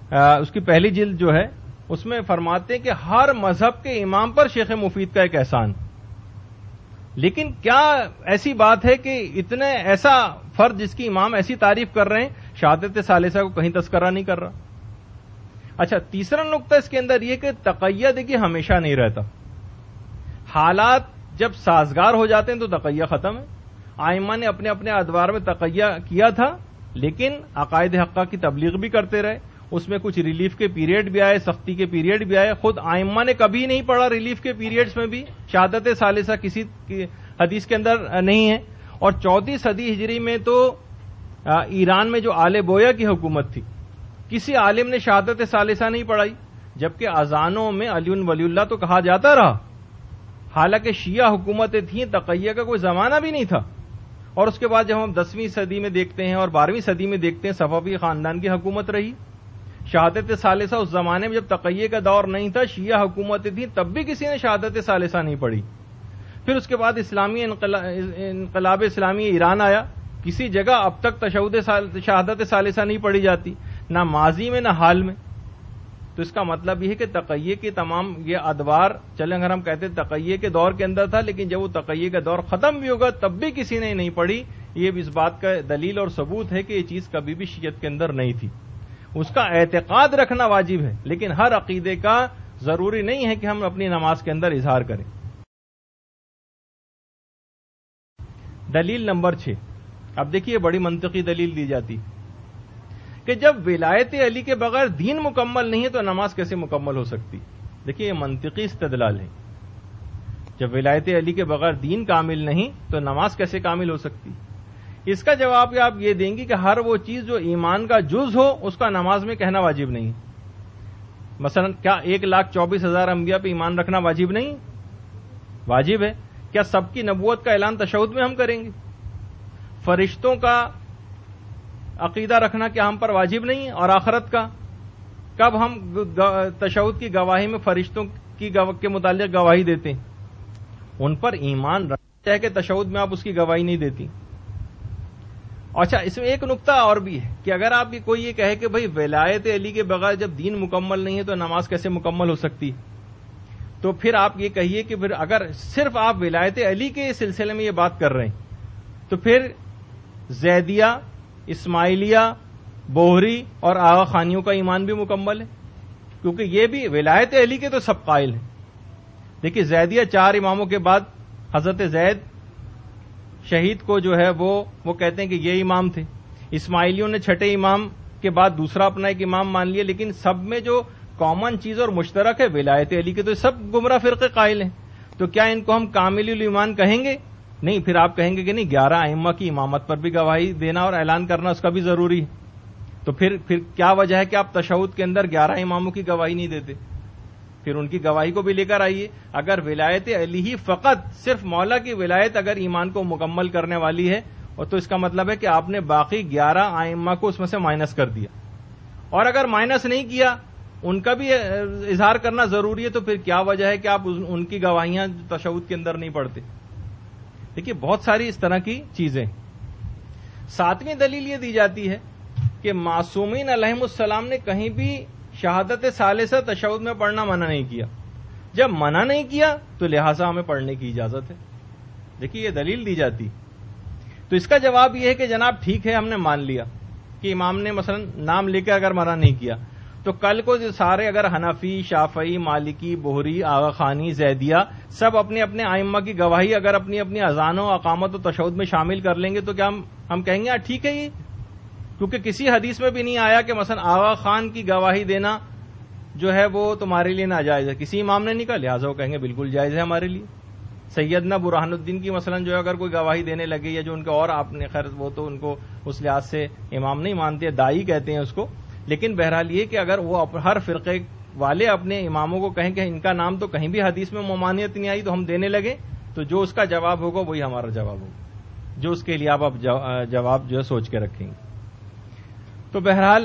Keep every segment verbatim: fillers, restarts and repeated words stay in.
اس کی پہلی جلد جو ہے اس میں فرماتے ہیں کہ ہر مذہب کے امام پر شیخ مفید کا ایک احسان. لیکن کیا ایسی بات ہے کہ اتنے ایسا فرد جس کی امام ایسی تعریف کر رہے ہیں شہادت ثالثہ کو کہیں تذکرہ نہیں کر رہا؟ اچھا، تیسرا نقطہ اس کے اندر یہ کہ تقیہ دیکھیے ہمیشہ نہیں رہتا. حالات جب سازگار ہو جاتے ہیں تو تقیہ ختم ہے. ائمہ نے اپنے اپنے ادوار میں تقیہ کیا تھا لیکن عقائد حقہ کی تبلیغ بھی کرتے رہے. اس میں کچھ ریلیف کے پیریڈ بھی آئے، سختی کے پیریڈ بھی آئے. خود ائمہ نے کبھی نہیں پڑھا ریلیف کے پیریڈز میں بھی شہادت ثالثہ کسی حدیث کے اندر نہیں ہے. اور چوتھی صدی ہجری میں تو ایران میں جو آل بویا کی حکومت تھی کسی عالم نے شہادت ثالثہ نہیں پڑھائی، جبکہ اذانوں میں علی ولی اللہ تو کہا جاتا رہا. حالانکہ شیعہ حکومتیں تھیں، تقیہ کا کوئی زمانہ بھی نہیں تھا. اور اس کے بعد جب ہم دسویں صدی میں دیکھتے ہیں اور بارہویں صدی میں دیکھتے ہیں صفوی خاندان کی حکومت رہی. شہادت ثالثہ اس زمانے میں جب تقیہ کا دور نہیں تھا، شیعہ حکومتیں تھیں، تب بھی کسی نے شہادت ثالثہ نہیں پڑھی. پھر اس کے بعد اسلامی انقلاب اسلامی ایران آیا، کسی جگہ اب تک تشہد شہادت ثالثہ نہیں پڑھی جاتی، نہ ماضی میں نہ حال میں. تو اس کا مطلب یہ ہے کہ تقیہ کے تمام یہ ادوار چلیں، اگر ہم کہتے تقیہ کے دور کے اندر تھا لیکن جب وہ تقیہ کا دور ختم بھی ہوگا تب بھی کسی نے نہیں پڑھی. یہ بھی اس بات کا دلیل اور ثبوت ہے کہ یہ چیز کبھی بھی شیعت کے اندر نہیں تھی. اس کا اعتقاد رکھنا واجب ہے لیکن ہر عقیدے کا ضروری نہیں ہے کہ ہم اپنی نماز کے اندر اظہار کریں. دلیل نمبر چھ. اب دیکھیے بڑی منطقی دلیل دی جاتی کہ جب ولایت علی کے بغیر دین مکمل نہیں ہے تو نماز کیسے مکمل ہو سکتی؟ دیکھیے یہ منطقی استدلال ہے. جب ولایت علی کے بغیر دین کامل نہیں تو نماز کیسے کامل ہو سکتی؟ اس کا جواب آپ یہ دیں گی کہ ہر وہ چیز جو ایمان کا جز ہو اس کا نماز میں کہنا واجب نہیں. مثلا کیا ایک لاکھ چوبیس ہزار انبیاء پہ ایمان رکھنا واجب نہیں؟ واجب ہے. کیا سب کی نبوت کا اعلان تشہد میں ہم کریں گے؟ فرشتوں کا عقیدہ رکھنا کیا ہم پر واجب نہیں ہے؟ اور آخرت کا کب ہم تشہد کی گواہی میں فرشتوں کی کے متعلق گواہی دیتے ہیں؟ ان پر ایمان رکھنا ہے کہ تشہد میں آپ اس کی گواہی نہیں دیتی. اچھا، اس میں ایک نقطہ اور بھی ہے کہ اگر آپ کوئی یہ کہے کہ بھئی ولایت علی کے بغیر جب دین مکمل نہیں ہے تو نماز کیسے مکمل ہو سکتی، تو پھر آپ یہ کہیے کہ پھر اگر صرف آپ ولایت علی کے سلسلے میں یہ بات کر رہے ہیں تو پھر زیدیہ، اسماعیلیہ، بوہری اور آغا خانیوں کا ایمان بھی مکمل ہے، کیونکہ یہ بھی ولایت علی کے تو سب قائل ہیں. دیکھیے زیدیہ چار اماموں کے بعد حضرت زید شہید کو جو ہے وہ وہ کہتے ہیں کہ یہ امام تھے. اسماعیلیوں نے چھٹے امام کے بعد دوسرا اپنا ایک امام مان لیا، لیکن سب میں جو کامن چیز اور مشترک ہے ولایت علی کے، تو سب گمراہ فرقے قائل ہیں. تو کیا ان کو ہم کامل الایمان کہیں گے؟ نہیں. پھر آپ کہیں گے کہ نہیں، گیارہ ائمہ کی امامت پر بھی گواہی دینا اور اعلان کرنا اس کا بھی ضروری ہے. تو پھر پھر کیا وجہ ہے کہ آپ تشہد کے اندر گیارہ اماموں کی گواہی نہیں دیتے؟ پھر ان کی گواہی کو بھی لے کر آئیے. اگر ولایت علی ہی فقط صرف مولا کی ولایت اگر ایمان کو مکمل کرنے والی ہے اور تو اس کا مطلب ہے کہ آپ نے باقی گیارہ ائمہ کو اس میں سے مائنس کر دیا. اور اگر مائنس نہیں کیا، ان کا بھی اظہار کرنا ضروری ہے، تو پھر کیا وجہ ہے کہ آپ ان کی گواہیاں تشہد کے اندر نہیں پڑھتے؟ دیکھیے بہت ساری اس طرح کی چیزیں. ساتویں دلیل یہ دی جاتی ہے کہ معصومین علیہم السلام نے کہیں بھی شہادت ثالثہ تشہد میں پڑھنا منع نہیں کیا. جب منع نہیں کیا تو لہٰذا ہمیں پڑھنے کی اجازت ہے. دیکھیے یہ دلیل دی جاتی. تو اس کا جواب یہ ہے کہ جناب ٹھیک ہے، ہم نے مان لیا کہ امام نے مثلا نام لے کے اگر منع نہیں کیا تو کل کو جو سارے اگر حنفی، شافعی، مالکی، بوہری، آغا خانی، زیدیہ سب اپنے اپنے ائمہ کی گواہی اگر اپنی اپنی اذانوں، اقامت و تشہد میں شامل کر لیں گے تو کیا ہم ہم کہیں گے ٹھیک ہے یہ؟ کیونکہ کسی حدیث میں بھی نہیں آیا کہ مثلا آغا خان کی گواہی دینا جو ہے وہ تمہارے لیے ناجائز ہے، کسی امام نے نہیں کہا، لہٰذا وہ کہیں گے بالکل جائز ہے ہمارے لیے. سیدنا برہان الدین کی مثلا جو ہے اگر کوئی گواہی دینے لگے یا جو ان کے اور آپ نے، خیر وہ تو ان کو اس لحاظ سے امام نہیں مانتے، دائی کہتے ہیں اس کو، لیکن بہرحال یہ کہ اگر وہ ہر فرقے والے اپنے اماموں کو کہیں کہ ان کا نام تو کہیں بھی حدیث میں ممانعت نہیں آئی تو ہم دینے لگے، تو جو اس کا جواب ہوگا وہی ہمارا جواب ہوگا، جو اس کے لیے آپ اب جواب جو ہے سوچ کے رکھیں گے. تو بہرحال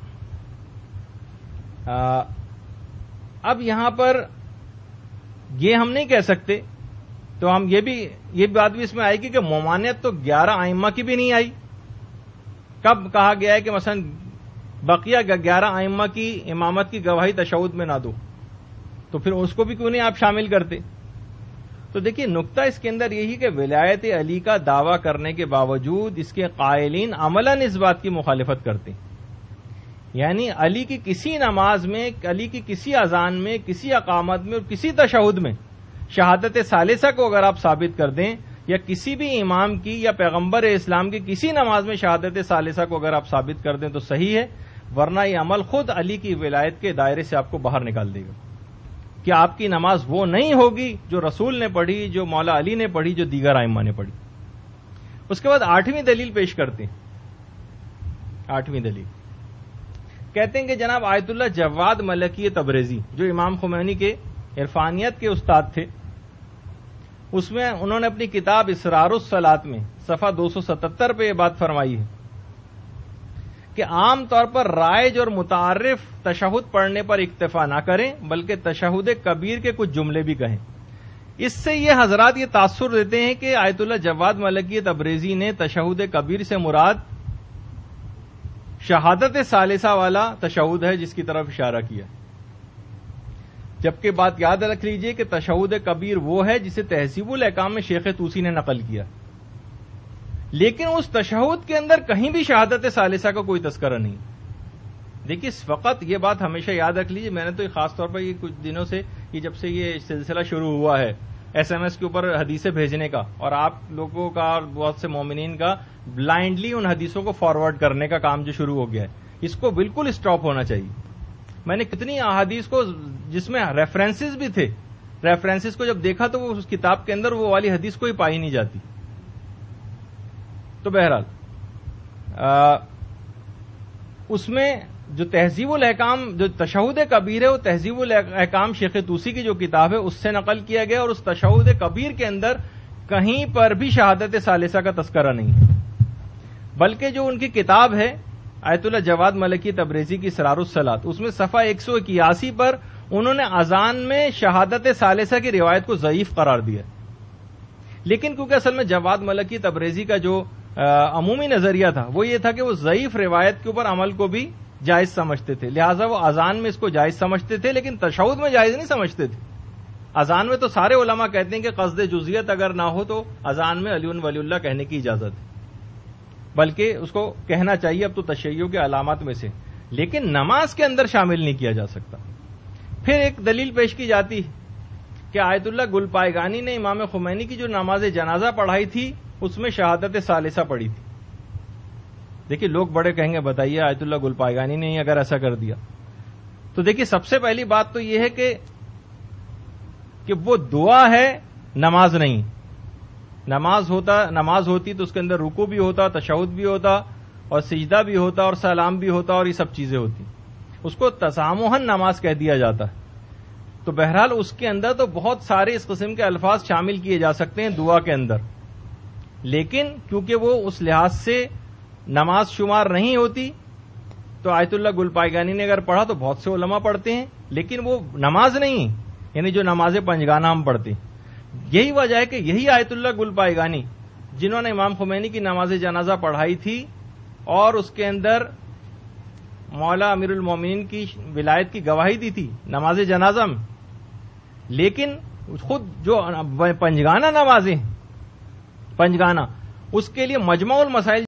اب یہاں پر یہ ہم نہیں کہہ سکتے، تو ہم یہ بھی یہ بات بھی اس میں آئے گی کہ ممانعت تو گیارہ ائمہ کی بھی نہیں آئی. کب کہا گیا ہے کہ مثلا بقیہ گیارہ ائمہ کی امامت کی گواہی تشہد میں نہ دو، تو پھر اس کو بھی کیوں نہیں آپ شامل کرتے؟ تو دیکھیے نقطہ اس کے اندر یہی کہ ولایت علی کا دعویٰ کرنے کے باوجود اس کے قائلین عملاً اس بات کی مخالفت کرتے ہیں، یعنی علی کی کسی نماز میں، علی کی کسی اذان میں، کسی اقامت میں اور کسی تشہد میں شہادت ثالثہ کو اگر آپ ثابت کر دیں، یا کسی بھی امام کی یا پیغمبر اسلام کی کسی نماز میں شہادت ثالثہ کو اگر آپ ثابت کر دیں تو صحیح ہے، ورنہ یہ عمل خود علی کی ولایت کے دائرے سے آپ کو باہر نکال دے گا کہ آپ کی نماز وہ نہیں ہوگی جو رسول نے پڑھی، جو مولا علی نے پڑھی، جو دیگر ائمہ نے پڑھی۔ اس کے بعد آٹھویں دلیل پیش کرتے ہیں۔ آٹھویں دلیل کہتے ہیں کہ جناب آیت اللہ جواد ملکی تبریزی، جو امام خمینی کے عرفانیت کے استاد تھے، اس میں انہوں نے اپنی کتاب اسرار الصلاۃ میں صفحہ دو سو ستتر پہ یہ بات فرمائی ہے کہ عام طور پر رائج اور متعارف تشہد پڑھنے پر اکتفا نہ کریں، بلکہ تشہد کبیر کے کچھ جملے بھی کہیں۔ اس سے یہ حضرات یہ تاثر دیتے ہیں کہ آیت اللہ جواد ملکی تبریزی نے تشہد کبیر سے مراد شہادت ثالثہ والا تشہد ہے جس کی طرف اشارہ کیا، جبکہ بات یاد رکھ لیجئے کہ تشہد کبیر وہ ہے جسے تہذیب الاحکام میں شیخ طوسی نے نقل کیا، لیکن اس تشہد کے اندر کہیں بھی شہادت ثالثہ کا کوئی تذکرہ نہیں۔ دیکھیے فقط یہ بات ہمیشہ یاد رکھ لیجیے، میں نے تو خاص طور پر یہ کچھ دنوں سے یہ جب سے یہ سلسلہ شروع ہوا ہے ایس ایم ایس کے اوپر حدیثیں بھیجنے کا، اور آپ لوگوں کا اور بہت سے مومنین کا بلائنڈلی ان حدیثوں کو فارورڈ کرنے کا کام جو شروع ہو گیا ہے، اس کو بالکل اسٹاپ ہونا چاہیے۔ میں نے کتنی احادیث کو جس میں ریفرنسز بھی تھے، ریفرنسز کو جب دیکھا تو وہ اس کتاب کے اندر وہ والی حدیث کوئی پائی نہیں جاتی۔ تو بہرحال اس میں جو تہذیب الاحکام جو تشہد کبیر ہے وہ تہذیب الاحکام شیخ طوسی کی جو کتاب ہے اس سے نقل کیا گیا، اور اس تشہد کبیر کے اندر کہیں پر بھی شہادت ثالثہ کا تذکرہ نہیں ہے، بلکہ جو ان کی کتاب ہے آیت اللہ جواد ملکی تبریزی کی اسرار الصلاۃ، اس میں صفحہ ایک سو اکیاسی پر انہوں نے اذان میں شہادت ثالثہ کی روایت کو ضعیف قرار دیا، لیکن کیونکہ اصل میں جواد ملکی تبریزی کا جو عمومی نظریہ تھا وہ یہ تھا کہ وہ ضعیف روایت کے اوپر عمل کو بھی جائز سمجھتے تھے، لہٰذا وہ اذان میں اس کو جائز سمجھتے تھے لیکن تشہد میں جائز نہیں سمجھتے تھے۔ اذان میں تو سارے علماء کہتے ہیں کہ قصد جزیت اگر نہ ہو تو اذان میں علی ولی اللہ کہنے کی اجازت ہے، بلکہ اس کو کہنا چاہیے اب تو تشیع کے علامات میں سے، لیکن نماز کے اندر شامل نہیں کیا جا سکتا۔ پھر ایک دلیل پیش کی جاتی کہ آیت اللہ گل پائگانی نے امام خمینی کی جو نماز جنازہ پڑھائی تھی اس میں شہادت ثالثہ پڑھی تھی۔ دیکھیے لوگ بڑے کہیں گے بتائیے آیت اللہ گل پائگانی نے اگر ایسا کر دیا، تو دیکھیے سب سے پہلی بات تو یہ ہے کہ کہ وہ دعا ہے، نماز نہیں۔ نماز ہوتا نماز ہوتی تو اس کے اندر رکوع بھی ہوتا، تشہد بھی ہوتا، اور سجدہ بھی ہوتا، اور سلام بھی ہوتا، اور یہ سب چیزیں ہوتی، اس کو تسامحاً نماز کہہ دیا جاتا ہے۔ تو بہرحال اس کے اندر تو بہت سارے اس قسم کے الفاظ شامل کیے جا سکتے ہیں دعا کے اندر، لیکن کیونکہ وہ اس لحاظ سے نماز شمار نہیں ہوتی تو آیت اللہ گل پائگانی نے اگر پڑھا تو بہت سے علماء پڑھتے ہیں، لیکن وہ نماز نہیں، یعنی جو نماز پنجگانہ ہم پڑھتے ہیں۔ یہی وجہ ہے کہ یہی آیت اللہ گل پائگانی جنہوں نے امام خمینی کی نماز جنازہ پڑھائی تھی اور اس کے اندر مولا امیر المومنین کی ولایت کی گواہی دی تھی نماز جنازہ میں، لیکن خود جو پنجگانہ نمازیں پنجگانہ اس کے لیے مجمع المسائل